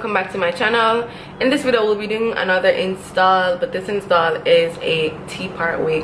welcome back to my channel. In this video we'll be doing another install, but this install is a T-part wig.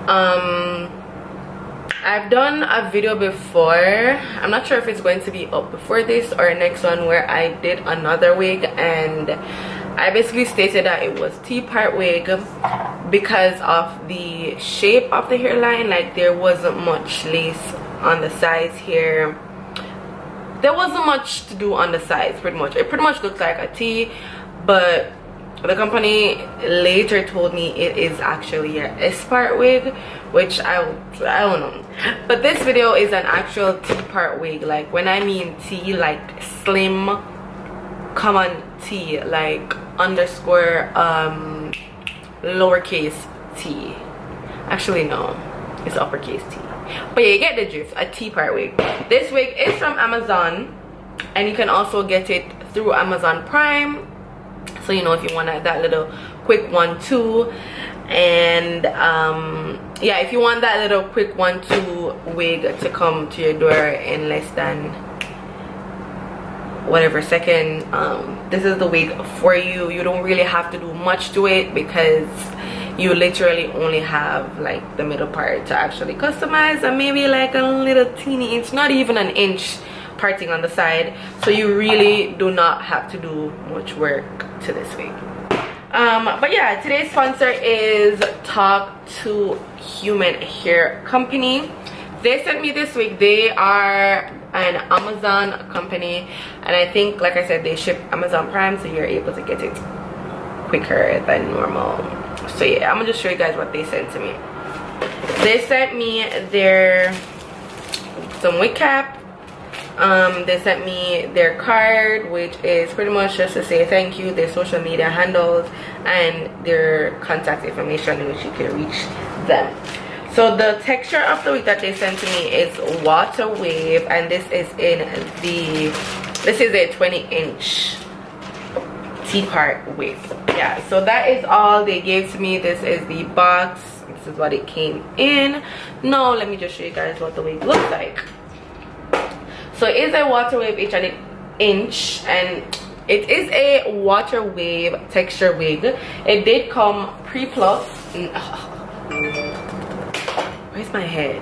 I've done a video before. I'm not sure if it's going to be up before this or next one, where I did another wig and I basically stated that it was T-part wig because of the shape of the hairline. Like, there wasn't much lace on the sides here. There wasn't much to do on the sides. Pretty much it looks like a T, but the company later told me it is actually a S-part wig, which I don't know. But this video is an actual T-part wig. Like, when I mean T, like slim common T, like underscore lowercase T. Actually no, it's uppercase T. But yeah, you get the drift. A T-part wig. This wig is from Amazon, and you can also get it through Amazon Prime. So, you know, if you want that little quick 1-2, and yeah, if you want that little quick 1-2 wig to come to your door in less than whatever second, this is the wig for you. You don't really have to do much to it because you literally only have like the middle part to actually customize, and maybe like a little teeny inch, not even an inch parting on the side. So you really do not have to do much work to this wig. But yeah, today's sponsor is Talk to Human Hair Company. They sent me this wig. They are an Amazon company, and I think, like I said, they ship Amazon Prime, so you're able to get it quicker than normal. So yeah, I'm gonna just show you guys what they sent to me. They sent me some wig cap. They sent me their card, which is pretty much just to say thank you, their social media handles, and their contact information in which you can reach them. So the texture of the wig that they sent to me is water wave, and this is a 20-inch T-part wig. Yeah, so that is all they gave to me. This is the box. This is what it came in. Now let me just show you guys what the wig looks like. So it is a water wave inch, and it is a water wave texture wig. It did come pre-plucked. Where's my head?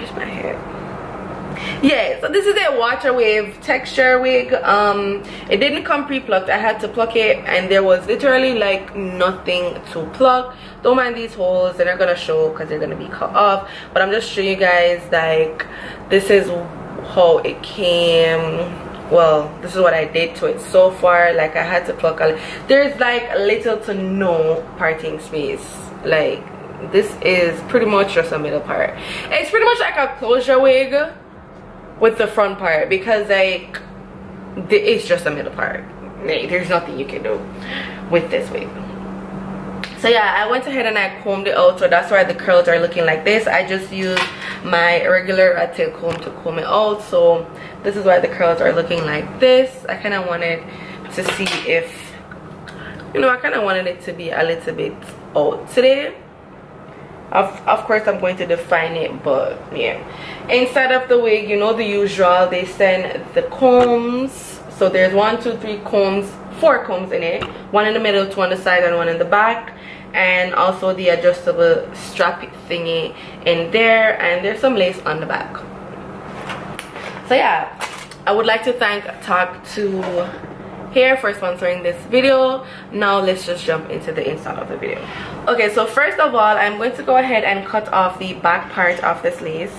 Yeah, so this is a water wave texture wig. It didn't come pre-plucked. I had to pluck it, and there was literally like nothing to pluck. Don't mind these holes, they're not gonna show because they're gonna be cut off, but I'm just showing you guys, like, this is how it came. Well, this is what I did to it so far. Like, I had to pluck there's like little to no parting space. Like, this is pretty much just a middle part. It's pretty much like a closure wig with the front part, because like it's just a middle part. There's nothing you can do with this wig. So yeah, I went ahead and I combed it out, so that's why the curls are looking like this. I just used my regular rat tail comb to comb it out, so this is why the curls are looking like this. I kind of wanted to see if, you know, I kind of wanted it to be a little bit out today. Of course I'm going to define it, but yeah. Inside of the wig, you know, the usual, they send the combs. So there's 1, 2, 3 combs, 4 combs in it, 1 in the middle, 2 on the side, and 1 in the back, and also the adjustable strap thingy in there, and there's some lace on the back. So yeah, I would like to thank Talk to Hair for sponsoring this video. Now let's just jump into the install of the video. Okay, so first of all, I'm going to go ahead and cut off the back part of this lace.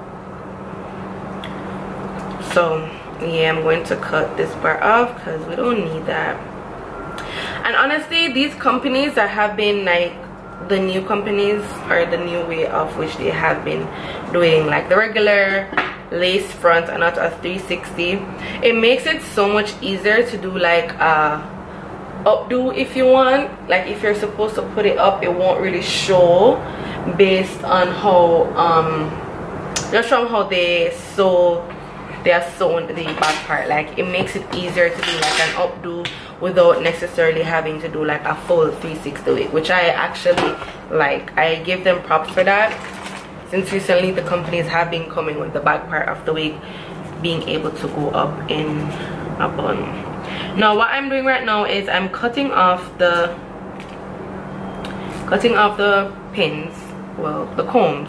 So yeah, I'm going to cut this part off because we don't need that. And honestly, these companies that have been like the new companies, or the new way of which they have been doing like the regular lace front and not a 360, it makes it so much easier to do like a updo if you want. Like, if you're supposed to put it up, it won't really show based on how just from how they are sewn the back part. Like, it makes it easier to do like an updo without necessarily having to do like a full 360 wig, which I actually like. I give them props for that, since recently the companies have been coming with the back part of the wig being able to go up in a bun. Now what I'm doing right now is I'm cutting off the pins, well, the combs.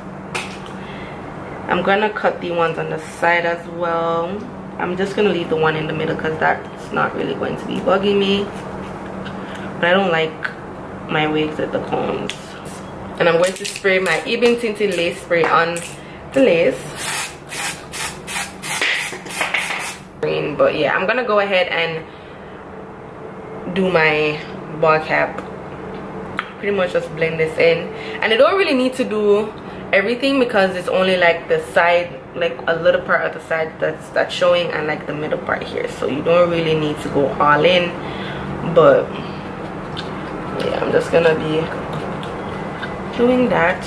I'm gonna cut the ones on the side as well. I'm just gonna leave the one in the middle because that's not really going to be bugging me, but I don't like my wigs with the combs. And I'm going to spray my Ebin Tinted lace spray on the lace. But yeah, I'm gonna go ahead and do my ball cap. Pretty much just blend this in, and I don't really need to do everything because it's only like the side, like a little part of the side that's showing, and like the middle part here, so you don't really need to go all in. But yeah, I'm just gonna be doing that.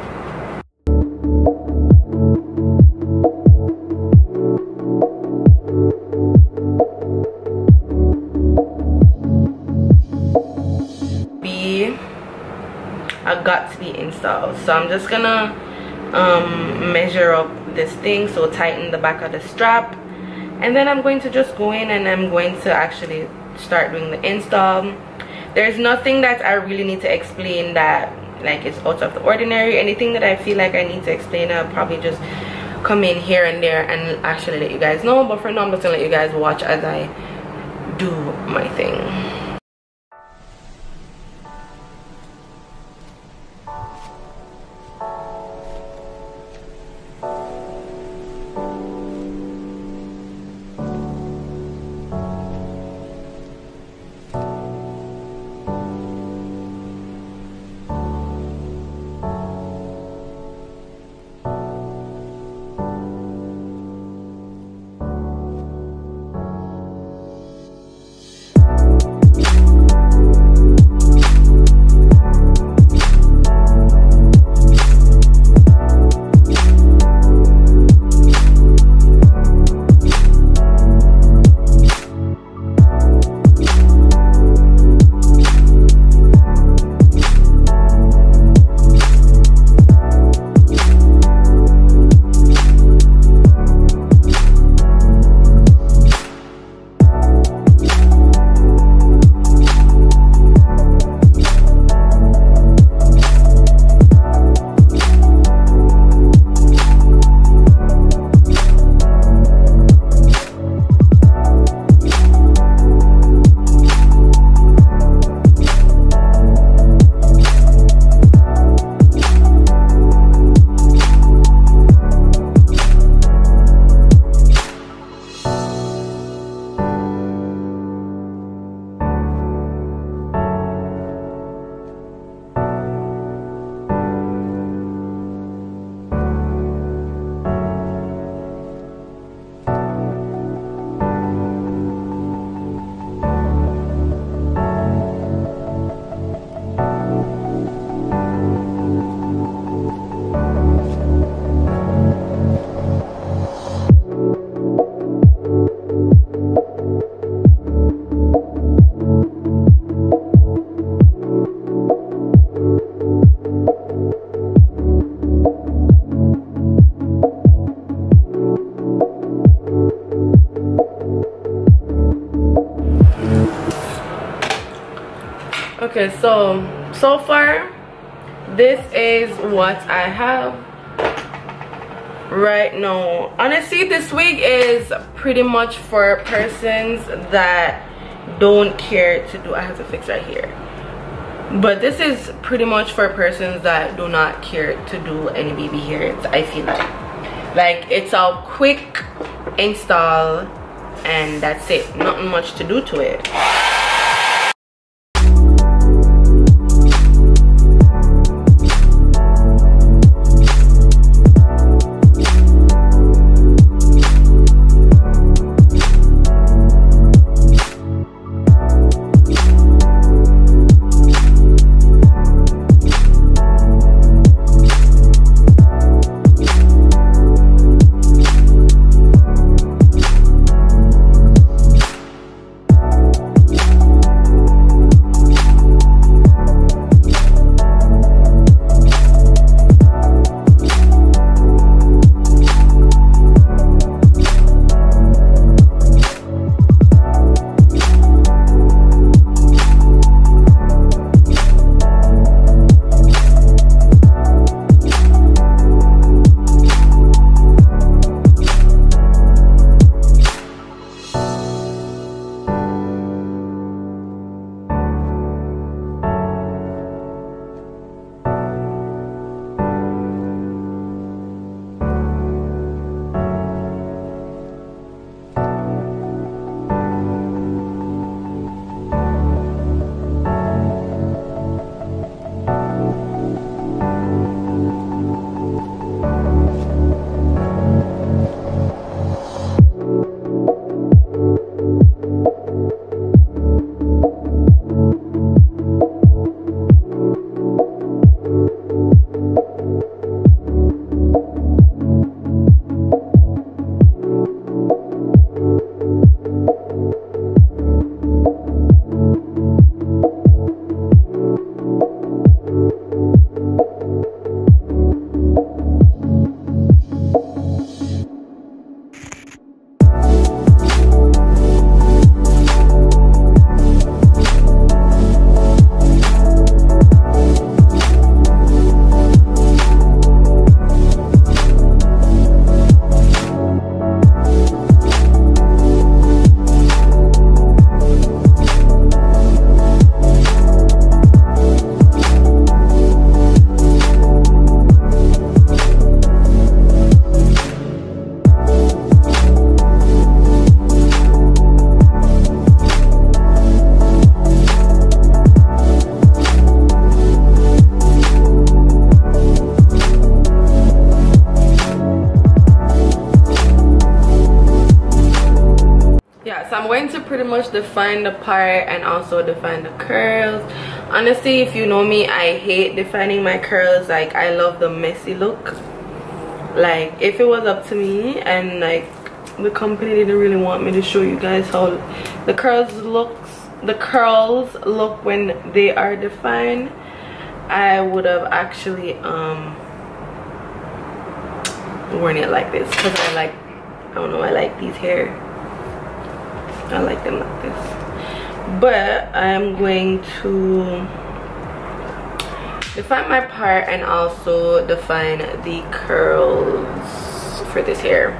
I got to be installed, so I'm just gonna measure up this thing, so tighten the back of the strap, and then I'm going to just go in and I'm going to actually start doing the install. There's nothing that I really need to explain that like it's out of the ordinary. Anything that I feel like I need to explain, I'll probably just come in here and there and actually let you guys know, but for now I'm just gonna let you guys watch as I do my thing. Okay, so far this is what I have right now. Honestly, this wig is pretty much for persons that don't care to do, I have to fix right here, but this is pretty much for persons that do not care to do any baby hair. I feel like it's a quick install and that's it, nothing much to do to it. much define the part and also define the curls. Honestly, if you know me, I hate defining my curls. Like, I love the messy look. Like, if it was up to me and like the company didn't really want me to show you guys how the curls look when they are defined, I would have actually worn it like this, because I don't know, I like these hair. I like them like this. But I'm going to define my part and also define the curls for this hair.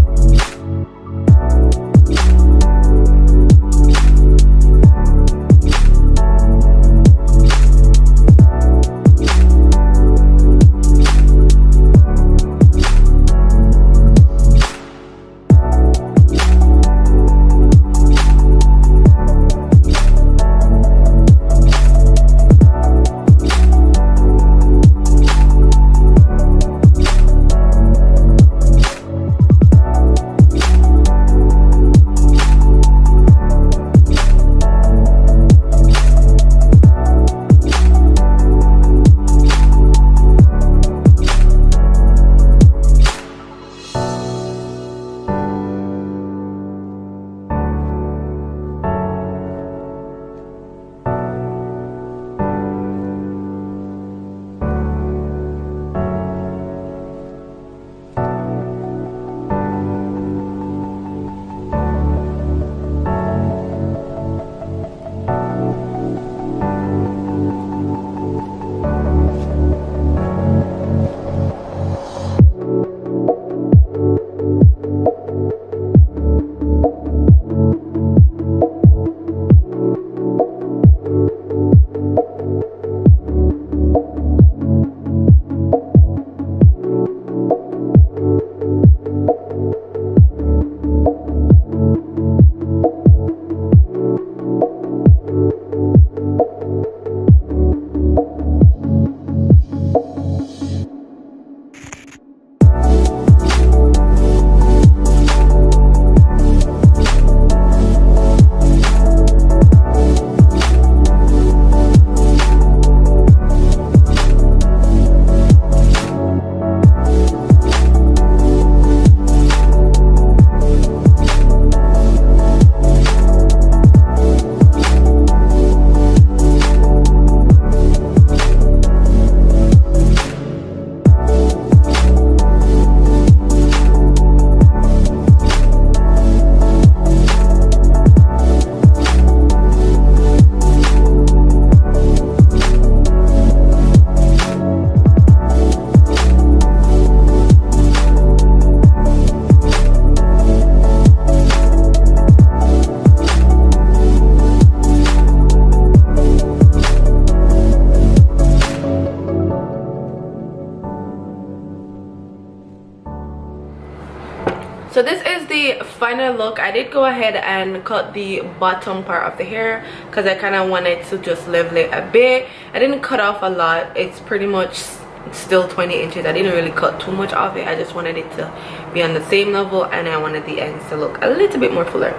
So this is the final look. I did go ahead and cut the bottom part of the hair because I kind of wanted to just level it a bit. I didn't cut off a lot. It's pretty much still 20 inches. I didn't really cut too much off it. I just wanted it to be on the same level, and I wanted the ends to look a little bit more fuller.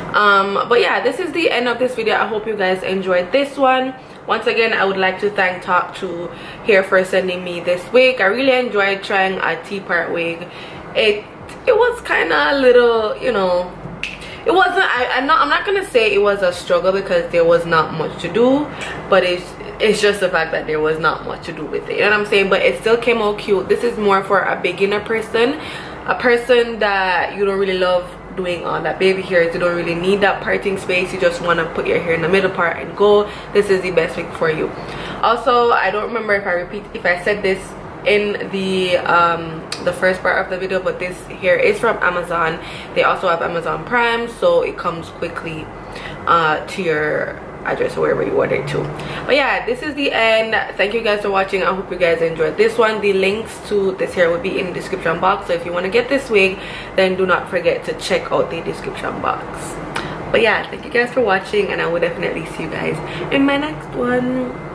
But yeah, this is the end of this video. I hope you guys enjoyed this one. Once again, I would like to thank Talk To Hair for sending me this wig. I really enjoyed trying a T-part wig. It was kind of a little, you know, it wasn't, I'm not gonna say it was a struggle because there was not much to do, but it's just the fact that there was not much to do with it, you know what I'm saying? But it still came out cute. This is more for a beginner person, a person that you don't really love doing all that baby hairs. You don't really need that parting space. You just want to put your hair in the middle part and go. This is the best wig for you. Also, I don't remember if I said this in the first part of the video, but this hair is from Amazon. They also have Amazon Prime, so it comes quickly to your address or wherever you order it to. But yeah, this is the end. Thank you guys for watching. I hope you guys enjoyed this one. The links to this hair will be in the description box, so if you want to get this wig, then do not forget to check out the description box. But yeah, thank you guys for watching, and I will definitely see you guys in my next one.